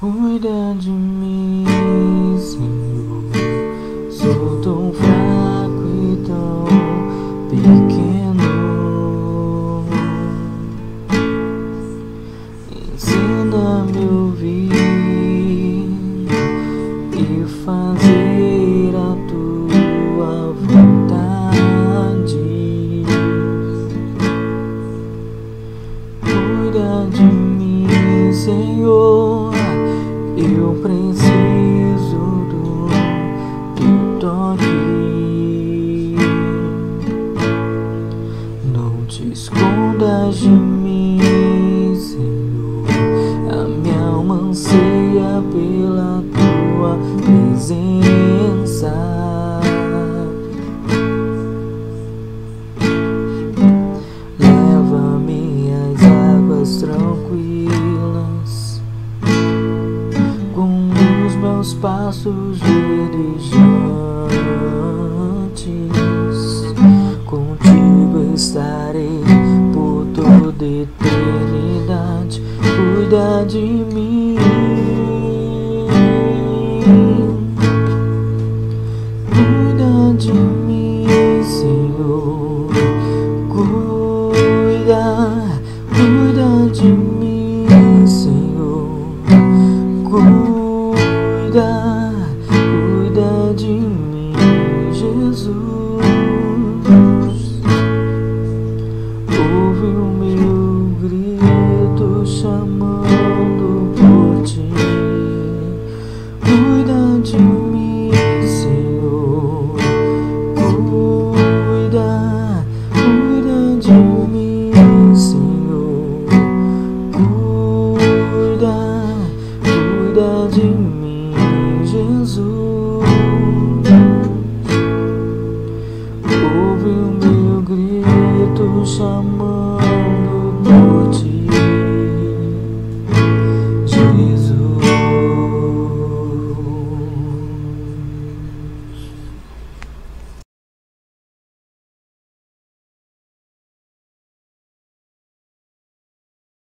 Cuida de mim, Senhor. Sou tão fraco e tão pequeno. Ensina-me a ouvir e fazer a tua vontade. Cuida de mim, Senhor. Eu preciso do teu toque. Não te escondas de mim, Senhor. A minha alma anseia pela tua presença. Leva-me às águas tranquilas, com os meus passos verdejantes. Contigo estarei por toda eternidade. Cuida de mim.